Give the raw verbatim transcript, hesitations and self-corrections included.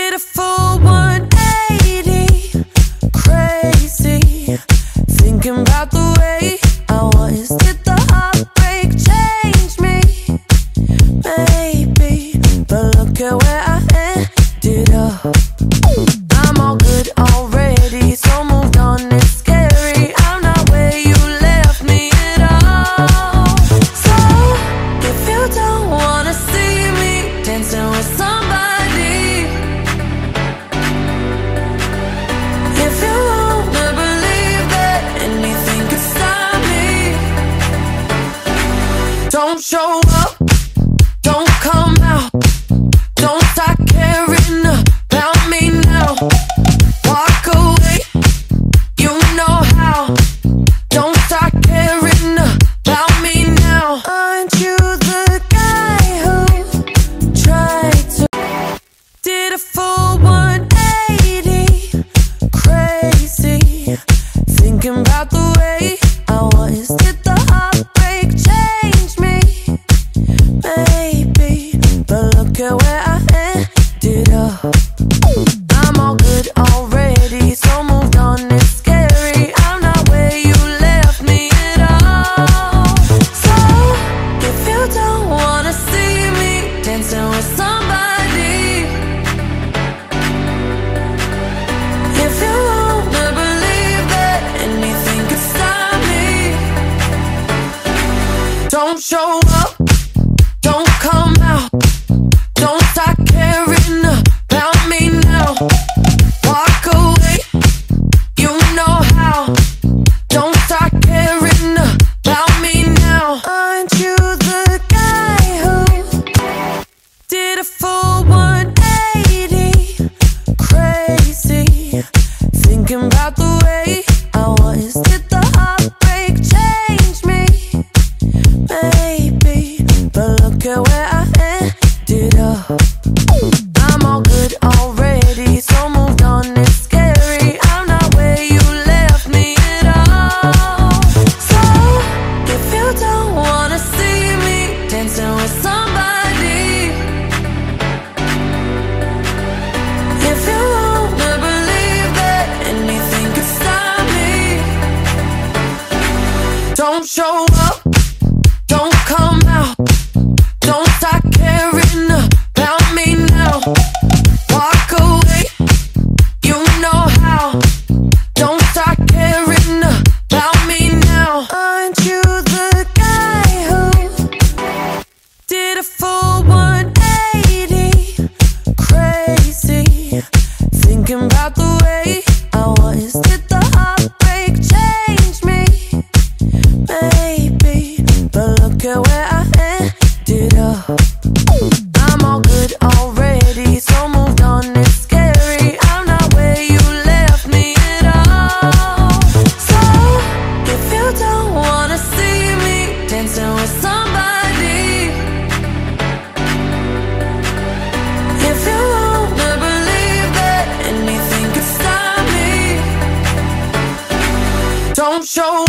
Did a full one eighty, crazy, thinking about the way I was. Did the heartbreak change me? Maybe, but look at where I ended up. I'm all good already, so moved on, it's scary. I'm not where you left me at all. So, if you don't wanna see me dancing with somebody, if you wanna believe that anything could stop me, don't show up, don't come out, don't start caring about me now. Walk away, you know how. Don't start caring about me now. Aren't you the guy who tried to? Did a full one eighty, crazy, thinking about the way I was. Did the heartbreak change me? Maybe, but look at where I ended up. I'm all good already, so moved on, it's scary. I'm not where you left me at all. So, if you don't wanna see me dancing with somebody, if you wanna believe that anything could stop me, don't show up, don't come out, don't start caring about me now. Walk away, you know how. Don't start caring about me now. Aren't you the guy who did a full one eighty, crazy, thinking about the way I was. Did the heartbreak change me? Maybe, but look at where I ended up. I'm all good already, so moved on, it's scary. I'm not where you left me at all. So, if you don't wanna see me dancing with somebody, if you wanna believe that anything could stop me, don't show up, don't come out, don't start caring about me now. Walk away, you know how. Don't start caring about me now. Aren't you the guy who did a full one eighty, crazy, thinking about the way I was. Did the heartbreak change me? Maybe, but look at where I ended up. I'm all good already, so moved on, it's scary. I'm not where you left me at all. So, if you don't wanna see me dancing with somebody, if you wanna believe that anything could stop me, don't show